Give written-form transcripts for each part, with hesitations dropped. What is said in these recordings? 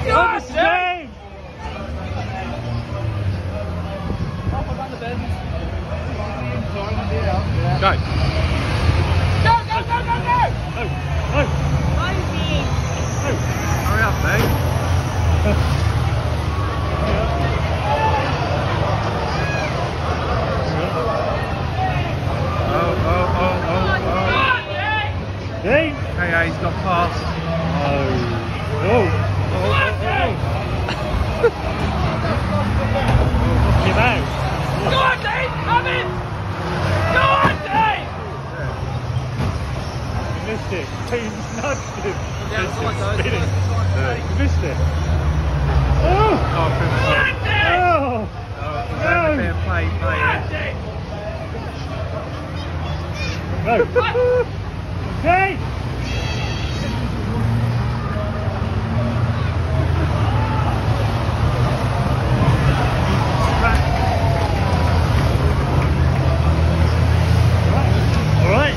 God, Dave! Go! Go, go, go, go, go! Oh! Oh! Hurry up, mate! Dave! Hey, he's got past. Oh! Oh! Get out! Go on, Dave! Have it! Go on, Dave! You missed it. He nudged him. Yeah, It's come on, guys. spinning. Come on, Dave. You missed it. Oh! Oh, couldn't Go on, Dave! Oh! fair play, Go on, Dave! No! Dave! Alright.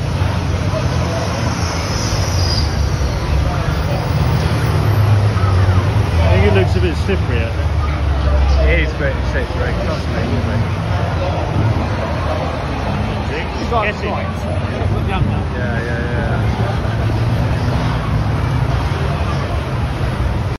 I think it looks a bit slippery out there. It is very slippery, trust me, will be. Guessing. Yeah.